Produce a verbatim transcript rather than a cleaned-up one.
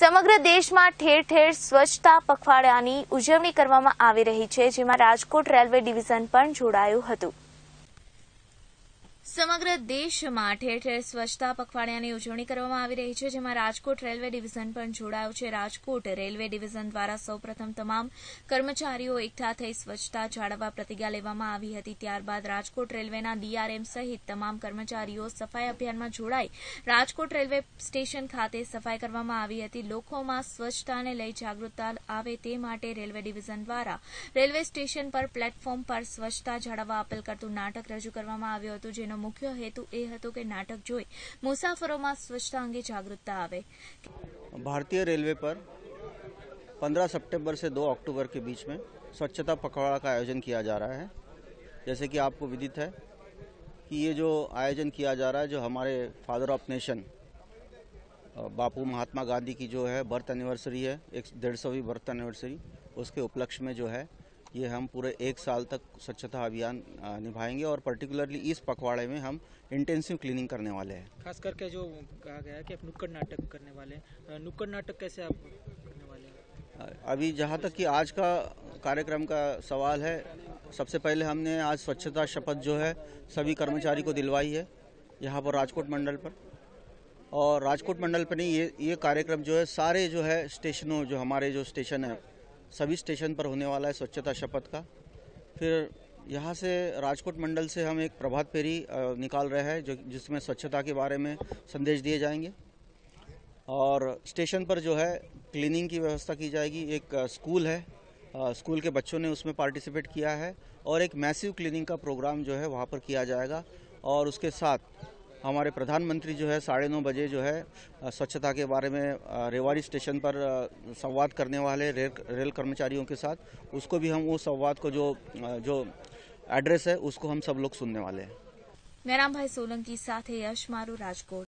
સમગ્ર દેશમાં ઠેર ઠેર સ્વચ્છતા પખવાડિયાની ઉજવણી કરવામાં આવી રહી છે, જેમાં રાજકોટ રેલવે ડિવિઝન પણ જોડાયું હતું। સમગ્ર દેશમાં ઠેર ઠેર સ્વચ્છતા પખવાડિયાની ઉજવણી કરવામાં આવી રહી છે, જેમાં રાજકોટ રેલવે ડિવિઝન પણ જોડાયું છે। રાજકોટ રેલવે ડિવિઝન દ્વારા સૌપ્રથમ તમામ કર્મચારીઓ એકઠા થઈ સ્વચ્છતા જાળવવા પ્રતિજ્ઞા લેવામાં આવી હતી। ત્યારબાદ રાજકોટ રેલવેના ડીઆરએમ સહિત તમામ કર્મચારીઓ સફાઈ અભિયાનમાં જોડાઈ રાજકોટ રેલવે સ્ટેશન ખાતે સફાઈ કરવામાં આવી હતી। લોકોમાં સ્વચ્છતાને લઈ જાગૃતતા આવે તે માટે રેલવે ડિવિઝન દ્વારા રેલવે સ્ટેશન પર પ્લેટફોર્મ પર સ્વચ્છતા જાળવવા અપીલ કરતું નાટક રજૂ કરવામાં આવ્યું હતું, જેનો मुख्य हेतु ए हतो कि नाटक जोई मुसाफरों में स्वच्छता अंगे जागरूकता आवे। भारतीय रेलवे पर पंद्रह सितंबर से दो अक्टूबर के बीच में स्वच्छता पखवाड़ा का आयोजन किया जा रहा है। जैसे कि आपको विदित है कि ये जो आयोजन किया जा रहा है, जो हमारे father of nation Bapu Mahatma Gandhi की जो है बर्थ एनिवर्सरी है, एक डेढ़ सौवीं बर्थ एनिवर्सरी, उसके उपलक्ष्य में जो है ये हम पूरे एक साल तक स्वच्छता अभियान निभाएंगे और पर्टिकुलरली इस पखवाड़े में हम इंटेंसिव क्लीनिंग करने वाले हैं। खास करके जो कहा गया है कि आप नुक्कड़ नाटक करने वाले हैं, नुक्कड़ नाटक कैसे आप करने वाले हैं? अभी जहाँ तक कि आज का कार्यक्रम का सवाल है, सबसे पहले हमने आज स्वच्छता शपथ जो है सभी कर्मचारी को दिलवाई है यहाँ पर राजकोट मंडल पर। और राजकोट मंडल पर नहीं, ये ये कार्यक्रम जो है सारे जो है स्टेशनों, जो हमारे जो स्टेशन है सभी स्टेशन पर होने वाला है स्वच्छता शपथ का। फिर यहाँ से राजकोट मंडल से हम एक प्रभात फेरी निकाल रहे हैं, जो जिसमें स्वच्छता के बारे में संदेश दिए जाएंगे और स्टेशन पर जो है क्लीनिंग की व्यवस्था की जाएगी। एक स्कूल है, स्कूल के बच्चों ने उसमें पार्टिसिपेट किया है और एक मैसिव क्लीनिंग का प्रोग्राम जो है वहाँ पर किया जाएगा। और उसके साथ हमारे प्रधानमंत्री जो है साढ़े नौ बजे जो है स्वच्छता के बारे में रेवाड़ी स्टेशन पर संवाद करने वाले रेल, रेल कर्मचारियों के साथ, उसको भी हम वो संवाद को जो जो एड्रेस है उसको हम सब लोग सुनने वाले हैं। मेराम भाई सोलंकी साथे यश मारू, राजकोट।